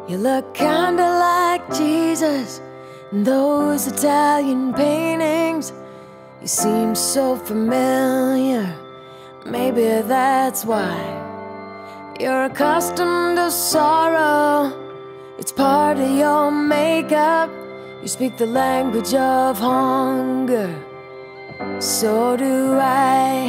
You look kinda like Jesus in those Italian paintings. You seem so familiar, maybe that's why. You're accustomed to sorrow, it's part of your makeup. You speak the language of hunger, so do I.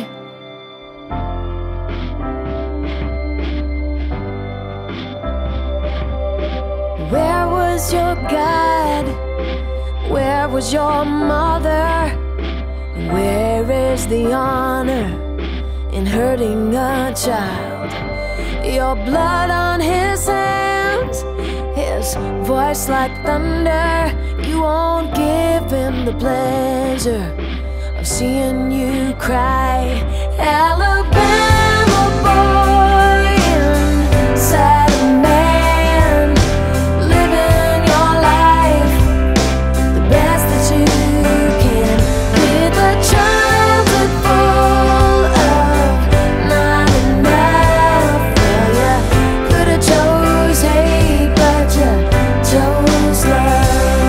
Where was your God? Where was your mother? Where is the honor in hurting a child? Your blood on his hands, his voice like thunder. You won't give him the pleasure of seeing you cry. Alabama boy inside a man, living your life the best that you can, with a childhood full of not enough. Well, you could have chose hate, but you chose love.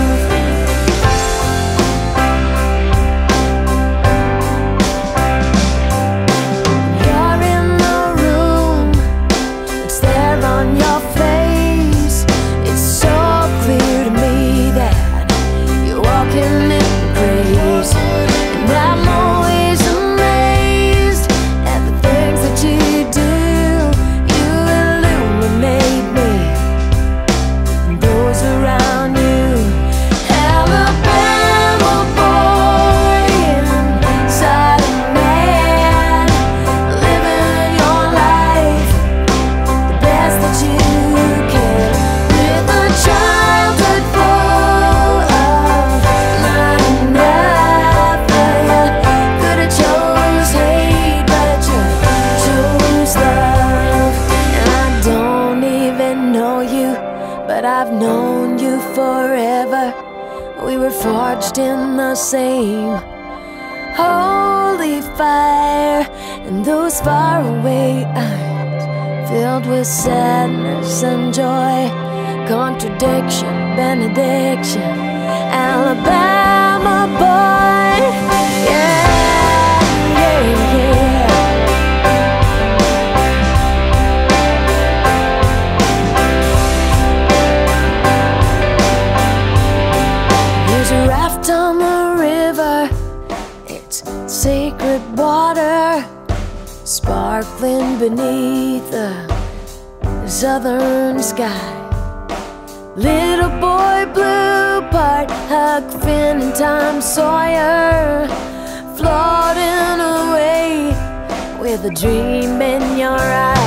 You're in the room, it's there on your face. It's so clear to me that you're walking in grace. And I'm always amazed at the things that you do. You illuminate me and those around you. Alabama boy inside a man, living your life the best that you can, with a childhood full of not enough. You could have chose hate, but you chose love. And I don't even know you, but I've known you forever. We were forged in the same holy fire, and those faraway eyes filled with sadness and joy, contradiction, benediction. Alabama boy, yeah, yeah, yeah. There's a raft on the river, it's sacred water, sparkling beneath the southern sky. Little boy blue, part Huck Finn and Tom Sawyer, floating away with a dream in your eyes.